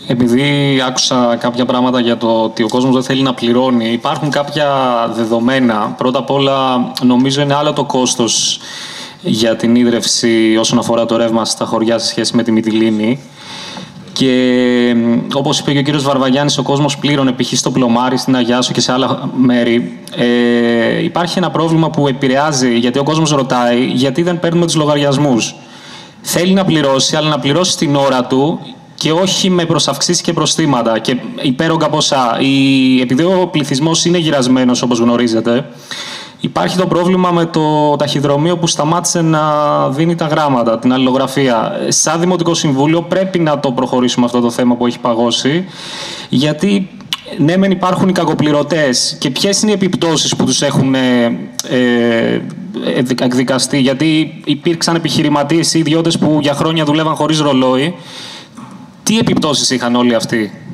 Επειδή άκουσα κάποια πράγματα για το ότι ο κόσμος δεν θέλει να πληρώνει, υπάρχουν κάποια δεδομένα. Πρώτα απ' όλα, νομίζω είναι άλλο το κόστος για την ίδρυυση όσον αφορά το ρεύμα στα χωριά σε σχέση με τη Μυτιλήνη. Και όπως είπε και ο κύριος Βαρβαγιάννης, ο κόσμος πλήρωνε π.χ. στο Πλωμάρι, στην Αγιάσο και σε άλλα μέρη. Υπάρχει ένα πρόβλημα που επηρεάζει, γιατί ο κόσμος ρωτάει γιατί δεν παίρνουμε τους λογαριασμούς. Θέλει να πληρώσει, αλλά να πληρώσει στην ώρα του και όχι με προσαυξήσεις και προστήματα και υπέρογκα ποσά. Επειδή ο πληθυσμός είναι γυρασμένος, όπως γνωρίζετε, υπάρχει το πρόβλημα με το ταχυδρομείο που σταμάτησε να δίνει τα γράμματα, την αλληλογραφία. Σαν Δημοτικό Συμβούλιο πρέπει να το προχωρήσουμε αυτό το θέμα που έχει παγώσει, γιατί ναι, μεν υπάρχουν οι κακοπληρωτές και ποιες είναι οι επιπτώσεις που τους έχουν εκδικαστεί, γιατί υπήρξαν επιχειρηματίες ή ιδιώτες που για χρόνια δουλεύαν χωρίς ρολόι. Τι επιπτώσεις είχαν όλοι αυτοί?